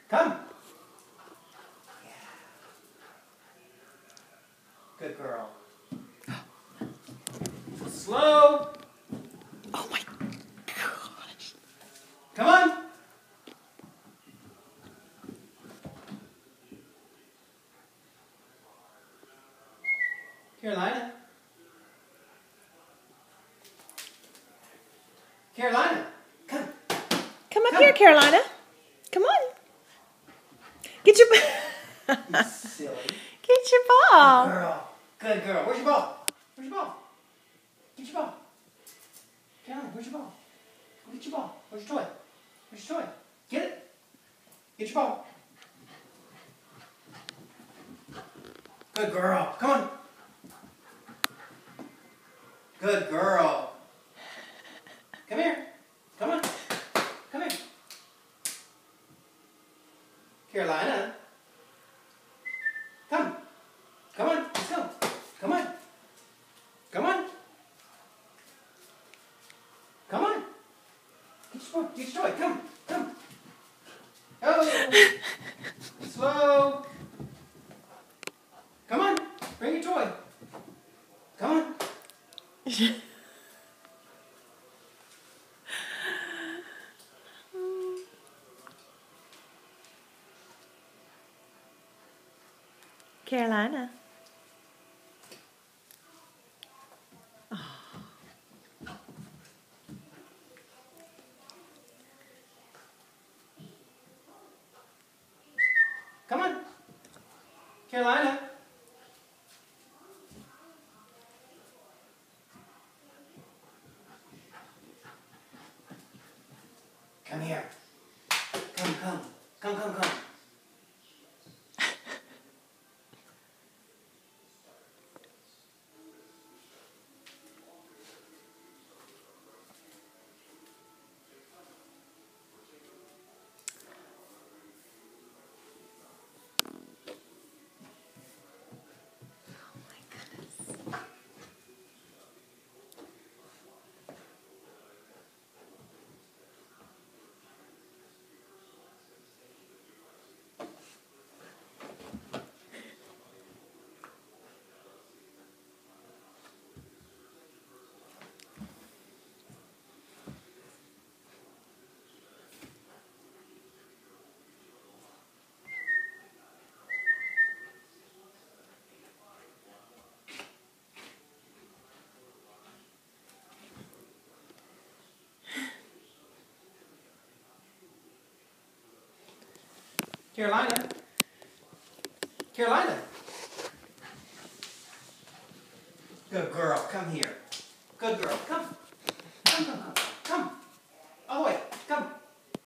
Come. Yeah. Good girl. Slow. Oh my gosh. Come on. Carolina. Carolina. Come. Come up here, Carolina. Come on. Get your You silly. Get your ball. Good girl. Good girl. Where's your ball? Where's your ball? Get your ball. Carolina, where's your ball? Go get your ball. Where's your toy? Where's your toy? Get it. Get your ball. Good girl. Come on. Good girl. Come here. Come on. Come here. Carolina. Come. Come on. Let's go. Come on. Come on. Come on. Get your toy. Come. Come. Oh. Slow. Come on. Bring your toy. Come on. Carolina. Oh. Come on. Carolina. Come here. Come, come. Come, come, come. Carolina. Carolina. Good girl. Come here. Good girl. Come. Come, come, come.